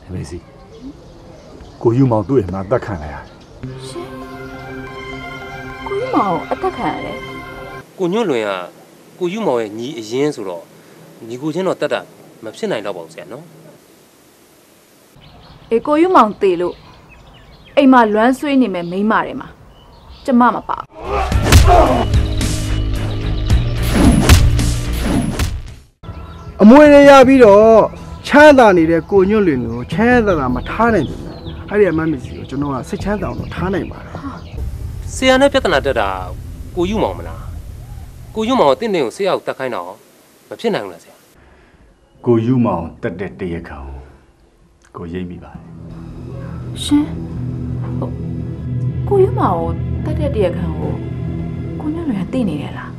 没事，ကိုယူမောင်တို့ရဲ့မှာတက်ခံလိုက်ရတယ်ရှင်ကိုယူမောင်အသက်ခံရတယ်ကိုညွန့်လွင်ကကိုယူမောင်ရဲ့ညီအရင်ဆိုတော့ညီကိုချင်းတော့တတ်တာမဖြစ်နိုင်တော့ပါဘူးဆရာနော်အေးကိုယူမောင်တေလို့အိမ်မှာလွမ်းဆွေးနေမယ်မိန်းမတွေမှာကျမမပါအမွေတွေရပြီးတော့ချမ်းသာနေတဲ့ကိုညွန့်လွင်ကိုချမ်းသာတာမထားနိုင်ဘူးအဲ့ဒီအမမစီကိုကျွန်တော်ကစိတ်ချမ်းသာအောင်ထားနိုင်ပါတယ်ဆရာနဲ့ပြဿနာတက်တာကိုယူမောင်မလားကိုယူမောင်ကတင့်ကိုဆရာကိုတက်ခိုင်းတော့မဖြစ်နိုင်ဘူးလားဆရာကိုယူမောင်တက်တဲ့တရခံကိုရိပ်မိပါတယ်ရှင်ကိုယူမောင်တက်တဲ့တရခံကိုညွန့်လွင်ကသိနေတယ်လား